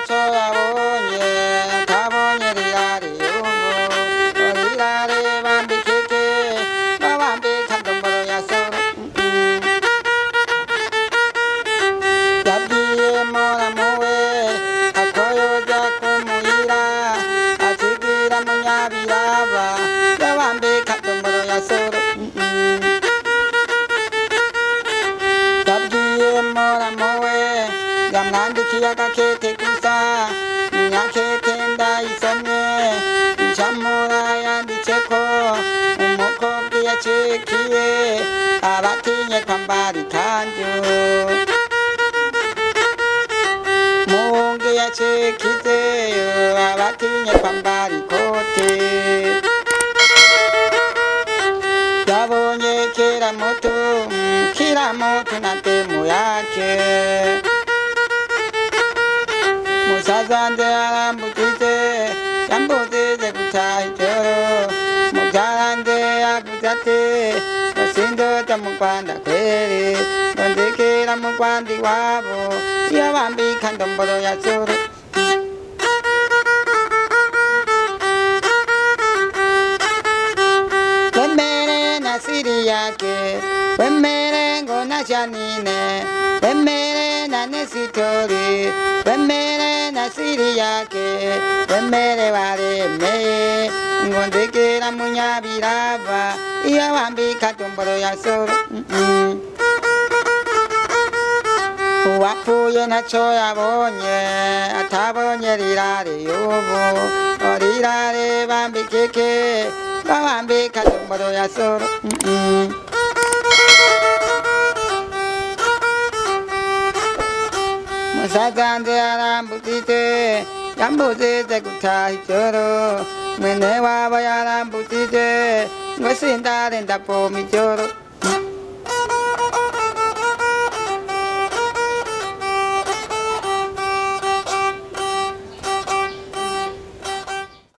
naco yabonye atabonye rirare ubu rirare bambikeke babambika ndomboro ya soro yabwiye moramuwe akoyoja kumuhira asigira munyabiraba babambika ndomboro ya soro yabwiye moramuwe yamwandikiye agakete gusa nyakete ndayisomye ncamura yanditseko umukobwa yacekiye abatinye kwambara ikanzu muhungu yacekize abatinye kwambara ikote yabonye kiramutu na demu yake musaza arambujije yambujije gutaha ijoro mubyaranje yavuze ati ngo sindoja mu Rwanda kweri ngo ndekera mu Rwanda iwabo iyo bambika ndomboro ya soro wemere na siri yake wemere ngo na Janine wemere na Nesitori wemere na siri yake wemere waremeye ngo ndekera munyabirava iyo bambika ndomboro ya soro uwapfuye naco yabonye atabonye rirare ubu rirare bambikeke babambika ndomboro ya soro musazanje arambujije yambujije gutaha ijoro mwene wabo yarambujije ngo sindare ndavoma ijoro